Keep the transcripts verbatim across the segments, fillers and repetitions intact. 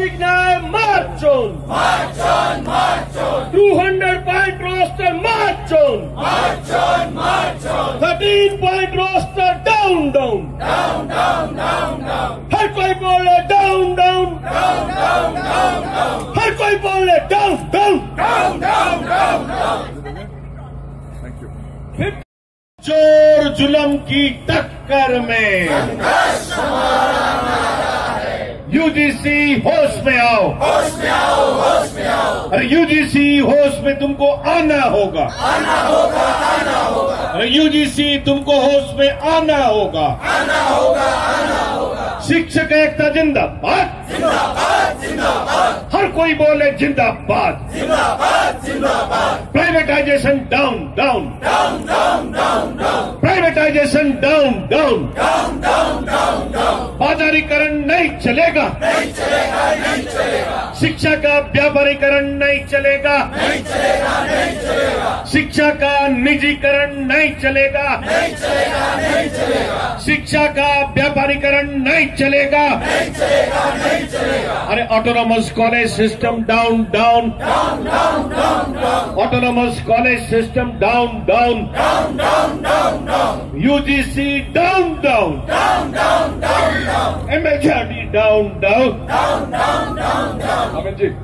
Signal march on. March on, march on. two hundred point roster march on. March on, march on. thirteen point roster down, down. Down, down, down, down. हर कोई बोले down, down. Down, down, down, down. हर कोई बोले down, down. Down, down, down, down. Thank you. चोर जुल्म की टक्कर में संघर्ष हमारा नारा है। यूजीसी होश में आओ, होश में आओ, होश में आओ। अरे यूजीसी होश में तुमको आना होगा, आना होगा, आना होगा। अरे यूजीसी तुमको होश में आना होगा। आना होगा, आना होगा। शिक्षक एकता जिंदाबाद, जिंदाबाद, जिंदाबाद। हर कोई बोले जिंदाबाद। जिंदाबाद, जिंदाबाद। Privatisation down, down, down, down, down, down. Privatisation down, down, down, down, down, down. बाजारीकरण नहीं चलेगा, नहीं चलेगा, नहीं चलेगा। शिक्षा का व्यापारीकरण नहीं चलेगा, नहीं चलेगा, नहीं चलेगा। शिक्षा का निजीकरण नहीं चलेगा, नहीं चलेगा, नहीं चलेगा। शिक्षा का व्यापारीकरण नहीं चलेगा। नहीं चलेगा, नहीं चलेगा। अरे autonomous college system down, down, down, down, down, down. Autonomous college system down, down, down, down, down, down. UGC down, down, down, down, down, down. MHRD down, down, down, down, down, down. Amit ji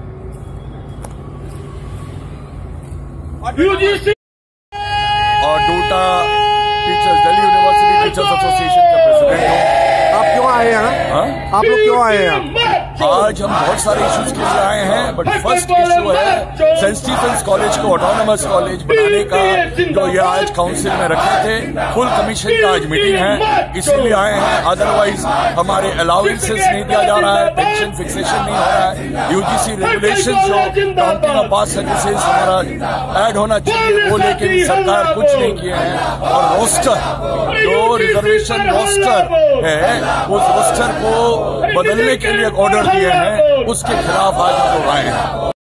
UGC और DUTA teachers, Delhi university teachers association का president हूँ। आप क्यों आए हैं? हाँ? आप लोग क्यों आए हैं? आज हम बहुत सारे इश्यूज के लिए आए हैं, बट फर्स्ट इशू है सेंट स्टीफेंस कॉलेज को ऑटोनॉमस कॉलेज बनाने का, जो ये आज काउंसिल में रखे थे। फुल कमीशन का आज मीटिंग है, इसीलिए आए हैं। अदरवाइज हमारे अलाउंसेस नहीं दिया जा रहा है, पेंशन फिक्सेशन नहीं हो रहा है। यूजीसी रेगुलेशन जो काउंटिंग ऑफ पास सर्विसेज हमारा ऐड होना चाहिए, वो लेकिन सरकार कुछ नहीं किए हैं। और रोस्टर जो रिजर्वेशन रोस्टर है, उस रोस्टर को बदलने के लिए ऑर्डर दिए हैं, उसके खिलाफ आज हम लोग आए हैं।